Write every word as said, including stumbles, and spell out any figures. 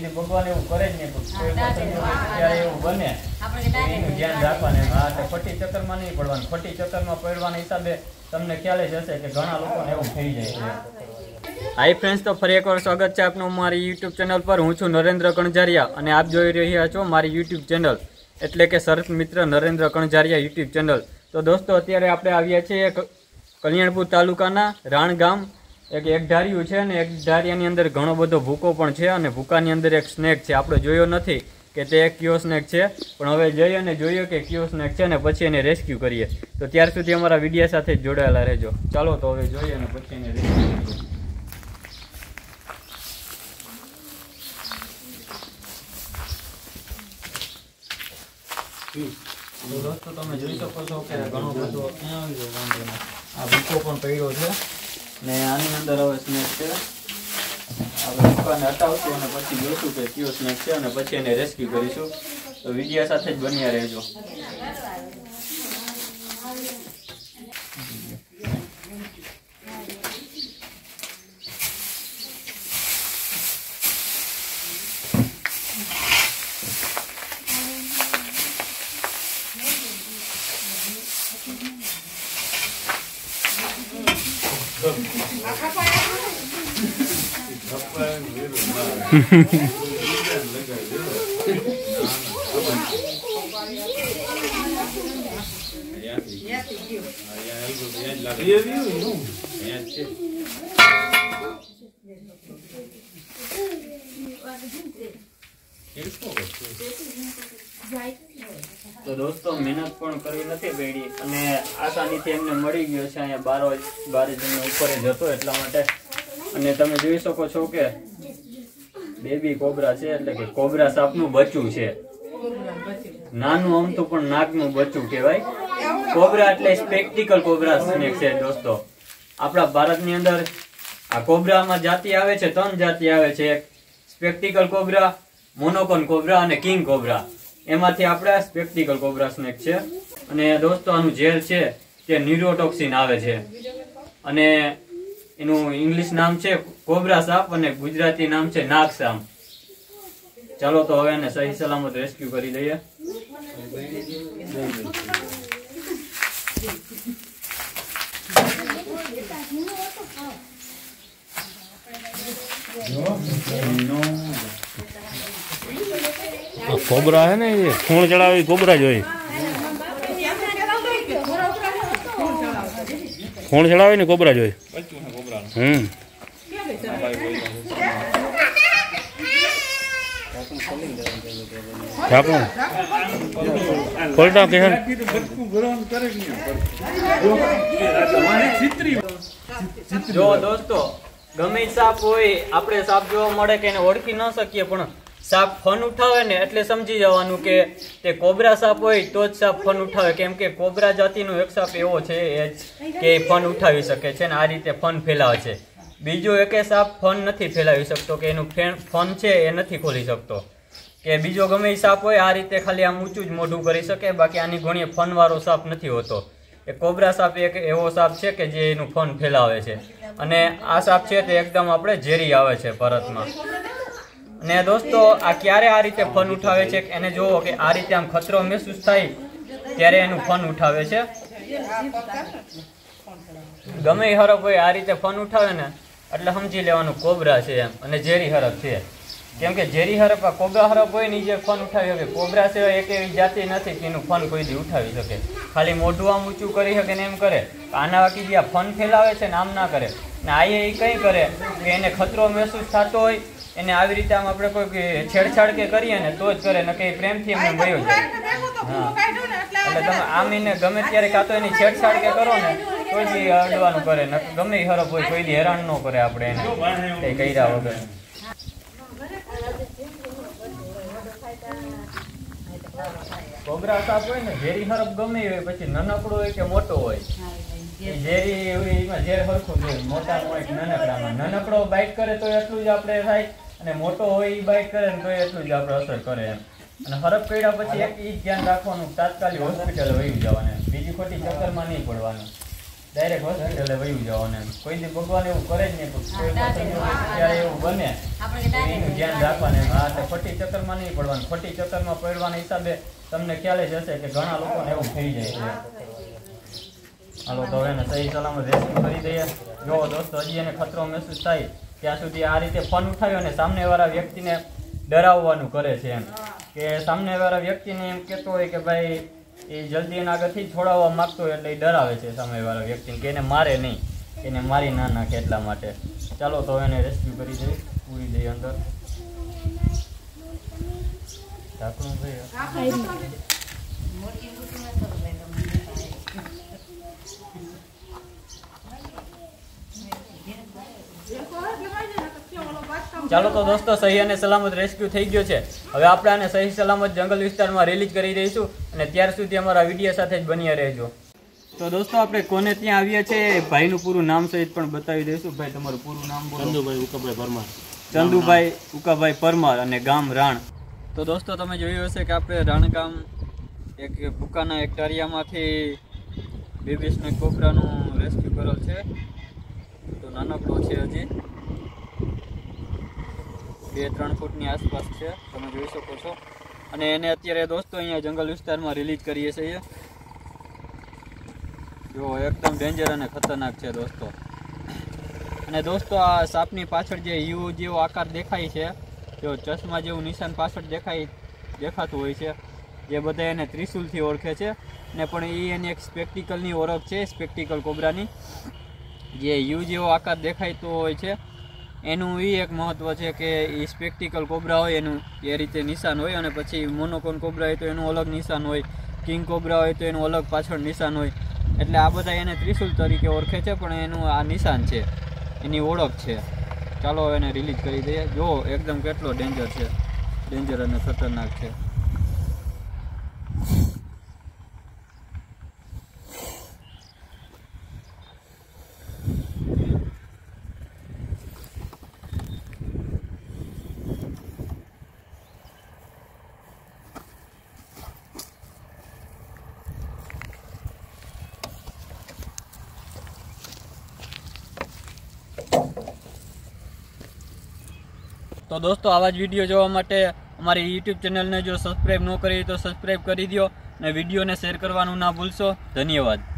સુધી ભગવાન એવું કરે જ નહીં, કોઈ ત્યારે એવું બને એનું ધ્યાન રાખવાનું. હા એટલે ખોટી ચક્કરમાં નહીં પડવાનું. ખોટી ચક્કરમાં પડવાના હિસાબે તમને ખ્યાલ જ હશે કે ઘણા લોકોને એવું થઈ જાય છે. હાય ફ્રેન્ડ્સ, તો ફરી એકવાર સ્વાગત છે આપનું મારી યુટ્યુબ ચેનલ પર. હું છું નરેન્દ્ર કણઝારિયા અને આપ જોઈ રહ્યા છો મારી યુટ્યુબ ચેનલ એટલે કે શરત મિત્ર નરેન્દ્ર કણઝારિયા યુટ્યુબ ચેનલ. તો દોસ્તો અત્યારે આપણે આવ્યા છીએ કલ્યાણપુર તાલુકાના રાણ ગામ. એક એકઢારિયું છે અને એકઢારિયાની અંદર ઘણો બધો ભૂકો પણ છે અને ભૂકાની અંદર એક સ્નેક છે. આપણે જોયો નથી કે તે એક કયો સ્નેક છે, પણ હવે જઈએ અને જોઈએ કે કયો સ્નેક છે ને પછી એને રેસ્ક્યુ કરીએ. તો ત્યાર સુધી અમારા વિડીયો સાથે જોડાયેલા રહેજો. ચાલો તો હવે જોઈએ અને પછી એને રેસ્ક્યુ કરીએ. તો દોસ્તો તમે જોઈ શકો છો કે ઘણો બધો આ ભૂકો પણ પડ્યો છે ને આની અંદર હવે સ્નેક છે. આપણે ભૂકાને હટાવશું અને પછી જોઈશું કે કયો સ્નેક છે અને પછી એને રેસ્ક્યુ કરીશું. તો વિડીયો સાથે જ બન્યા રહેજો. તો દોસ્તો મહેનત પણ કરવી નથી પડી અને આસાનીથી એમને મળી ગયો છે. અહીંયા બારો બારે જણ ઉપર જ હતો એટલા માટે. અને તમે જોઈ શકો છો કે બેબી કોબરા છે એટલે કે કોબરા સાપનું બચ્ચું છે. નાનું અમથું પણ નાકનું બચ્ચું કહેવાય. કોબરા એટલે સ્પેક્ટિકલ કોબરા સ્નેક છે દોસ્તો. આપણા ભારતની અંદર આ કોબરામાં જાતિ આવે છે, ત્રણ જાતિ આવે છે. એક સ્પેક્ટિકલ કોબરા, મોનોકોન કોબરા અને કિંગ કોબરા. એમાંથી આપણા સ્પેક્ટિકલ કોબરા સ્નેક છે. અને દોસ્તો આનું ઝેર છે તે ન્યુરોટોક્સિન આવે છે અને એનું ઇંગ્લિશ નામ છે કોબરા સાપ અને ગુજરાતી નામ છે નાગ સાપ. ચાલો તો હવે એને સહી સલામત રેસ્ક્યુ કરી દઈએ. कोबरा है ना, ये खून चढ़ावी कोबरा जो है खून चढ़ावे ने कोबरा जो है. हम्म खोलता के જો દોસ્તો ગમે સાપ હોય આપણે સાપ જોવા મળે કે એને ઓળખી ન શકીએ, પણ સાપ ફન ઉઠાવે ને એટલે સમજી જવાનું કે તે કોબરા સાપ હોય તો જ સાપ ફન ઉઠાવે. કેમ કે કોબરા જાતિનો એક સાપ એવો છે કે ફન ઉઠાવી શકે છે ને આ રીતે ફન ફેલાવે છે. બીજો એકે સાપ ફન નથી ફેલાવી શકતો કે એનું ફન છે એ નથી ખોલી શકતો. કે બીજો ગમે એ સાપ હોય આ રીતે ખાલી આમ ઊંચું જ મોઢું કરી શકે, બાકી આની ઘણી ફન વાળો સાપ નથી હોતો. એ કોબરા સાપ એક એવો સાપ છે કે જે એનું ફન ફેલાવે છે. અને આ સાપ છે તે એકદમ આપણે ઝેરી આવે છે ભારતમાં. અને દોસ્તો આ ક્યારે આ રીતે ફન ઉઠાવે છે એને જોવો કે આ રીતે આમ ખતરો મહેસૂસ થાય ત્યારે એનું ફન ઉઠાવે છે. ગમે એ હરફ હોય આ રીતે ફન ઉઠાવે ને એટલે સમજી લેવાનું કોબરા છે એમ, અને ઝેરી હરફ છે. કેમ કે ઝેરી હરફ આ કોબરા હરફ હોય ને જે ફન ઉઠાવી શકે. કોબરા સિવાય એક એવી જાતિ નથી કે એનું ફન કોઈ દી ઉઠાવી શકે. ખાલી મોઢું આમ ઊંચું કરી શકે ને એમ કરે. આના બાકી જે આ ફન ફેલાવે છે ને આમ ના કરે. ને આ એ કંઈ કરે કે એને ખતરો મહેસૂસ થતો હોય એને આવી રીતે આમ આપણે કોઈ છેડછાડ કે કરીએ ને તો જ કરે, ને કંઈ પ્રેમથી એમને વયો જાય. હા એટલે તમે આમ એને ગમે ત્યારે કાં તો એની છેડછાડ કે કરો ને તો જ અડવાનું કરે. ને ગમે એ હરફ હોય કોઈ દી હેરાન ન કરે આપણે એને કંઈ કર્યા વગર. કોબરા સાપ હોય ને ઝેરી હરફ ગમે હોય, પછી નાનકડો હોય કે મોટો હોય, ઝેરી એમાં ઝેર હરખું જોઈએ. મોટા હોય નાનકડામાં નાનકડો બાઇટ કરે તો એટલું જ આપણે થાય, અને મોટો હોય એ બાઇટ કરે ને તો એટલું જ આપણે અસર કરે એમ. અને હરફ કર્યા પછી એક ઈ ધ્યાન રાખવાનું તાત્કાલિક હોસ્પિટલ વહી જવાના, બીજી ખોટી ચક્કરમાં નહીં પડવાનું. ડાયરેક્ટ હોસ્પિટલે વયું જવાનું એમ. કોઈ દી ભગવાન એવું કરે જ નહીં, પણ કોઈ પણ સંજોગ ત્યારે એવું બને તો એનું ધ્યાન રાખવાનું એમ. આ એટલે ખોટી ચક્કરમાં નહીં પડવાનું. ખોટી ચક્કરમાં પડવાના હિસાબે તમને ખ્યાલ જ હશે કે ઘણા લોકોને એવું થઈ જાય છે. હાલો તો એને સહી સલામત રેસ્ક્યુ કરી દઈએ. જો દોસ્તો હજી એને ખતરો મહેસૂસ થાય ત્યાં સુધી આ રીતે ફોન ઉઠાવ્યો અને સામેવાળા વ્યક્તિને ડરાવવાનું કરે છે એમ, કે સામેવાળા વ્યક્તિને એમ કહેતો હોય કે ભાઈ એ જલ્દી એના આગળથી છોડાવવા માગતો હોય એટલે એ ડરાવે છે સામેવાળા વ્યક્તિને કે એને મારે નહીં, એને મારી ના નાખે એટલા માટે. ચાલો તો એને રેસ્ક્યુ કરી દઈએ, પૂરી દઈએ અંદર. ઢાંકણું ભાઈ ચાલો તો દોસ્તો સહી અને સલામત રેસ્ક્યુ થઈ ગયો છે. હવે આપણે આને સહી સલામત જંગલ વિસ્તારમાં રિલીઝ કરી દઈશું અને ત્યાર સુધી અમારા વિડીયો સાથે જ બન્યા રહેજો. તો દોસ્તો આપણે કોને ત્યાં આવ્યા છે ભાઈનું પૂરું નામ સહિત પણ બતાવી દઈશું. ભાઈ તમારું પૂરું નામ બોલો. ચંદુભાઈ ઉકાભાઈ પરમાર. ચંદુભાઈ ઉકાભાઈ પરમાર અને ગામ રાણ. તો દોસ્તો તમે જોયું હશે કે આપણે રાણ ગામ એક ભૂકાના એક્ટારિયામાંથી બેબીસને કોબરાનું રેસ્ક્યુ કરેલ છે. તો નાનકડો છે, હજી બે ત્રણ ફૂટની આસપાસ છે, તમે જોઈ શકો છો. અને એને અત્યારે દોસ્તો અહીંયા જંગલ વિસ્તારમાં રિલીઝ કરીએ છીએ. જો એકદમ ડેન્જર અને ખતરનાક છે દોસ્તો. અને દોસ્તો આ સાપની પાછળ જે યુ જેવો આકાર દેખાય છે, જો ચશ્મા જેવું નિશાન પાછળ દેખાય દેખાતું હોય છે, જે બધા એને ત્રિશુલથી ઓળખે છે. ને પણ એ એની એક સ્પેક્ટિકલની ઓળખ છે, સ્પેક્ટિકલ કોબરાની. જે યુ જેવો આકાર દેખાતો હોય છે એનું એ એક મહત્વ છે કે એ સ્પેક્ટિકલ કોબરા હોય એનું એ રીતે નિશાન હોય. અને પછી મોનોકોન કોબરા હોય તો એનું અલગ નિશાન હોય, કિંગ કોબરા હોય તો એનું અલગ પાછળ નિશાન હોય. એટલે આ બધા એને ત્રિશુલ તરીકે ઓળખે છે, પણ એનું આ નિશાન છે, એની ઓળખ છે. ચાલો એને રિલીઝ કરી દઈએ. જો એકદમ કેટલો ડેન્જર છે, ડેન્જર અને ખતરનાક છે. તો દોસ્તો આવા જ વિડીયો જોવા માટે અમારી યુટ્યુબ ચેનલને જો સબસ્ક્રાઈબ ન કરી તો સબસ્ક્રાઈબ કરી દો અને વિડીયોને શેર કરવાનું ના ભૂલશો. ધન્યવાદ.